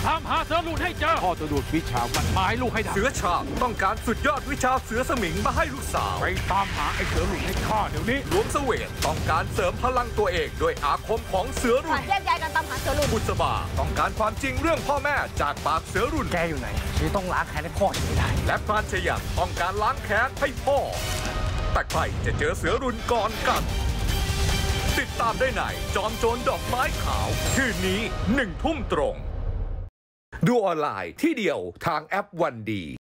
ตามหาเสือรุ่นให้เจอพ่อจะดูดวิชามันหมายลูกให้ได้เสือชาต้องการสุดยอดวิชาเสือสมิงมาให้ลูกสาวไปตามหาไอ้เสือรุ่นให้ข้าเดี๋ยวนี้หลวงเสวตต้องการเสริมพลังตัวเองด้วยอาคมของเสือรุ่นแยกย้ายกันตามหาเสือรุ่นบุษบาต้องการความจริงเรื่องพ่อแม่จากปากเสือรุ่นแกอยู่ไหนฉันต้องล้างแค้นให้พ่อฉันไม่ได้และพรานชยันต้องการล้างแค้นให้พ่อแต่ใครจะเจอเสือรุ่นก่อนกันติดตามได้ในจอมโจรดอกไม้ขาวคืนนี้1 ทุ่มตรงดูออนไลน์ที่เดียวทางแอปวันดี